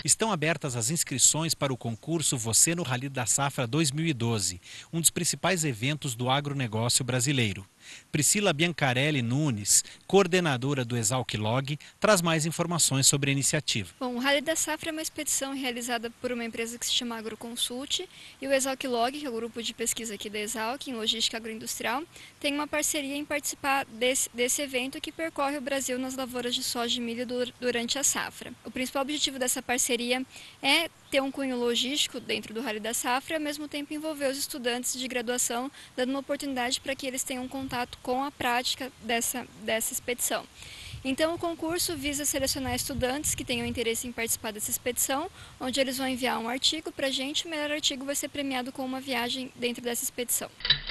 Estão abertas as inscrições para o concurso Você no Rally da Safra 2012, um dos principais eventos do agronegócio brasileiro. Priscila Biancarelli Nunes, coordenadora do Exalc-Log, traz mais informações sobre a iniciativa. Bom, o Rally da Safra é uma expedição realizada por uma empresa que se chama Agroconsult, e o Exalc-Log, que é o grupo de pesquisa aqui da Exalc, em logística agroindustrial, tem uma parceria em participar desse evento que percorre o Brasil nas lavouras de soja e milho durante a safra. O principal objetivo dessa parceria é ter um cunho logístico dentro do Rally da Safra e, ao mesmo tempo, envolver os estudantes de graduação, dando uma oportunidade para que eles tenham contato com a prática dessa expedição. Então, o concurso visa selecionar estudantes que tenham interesse em participar dessa expedição, onde eles vão enviar um artigo para a gente. O melhor artigo vai ser premiado com uma viagem dentro dessa expedição.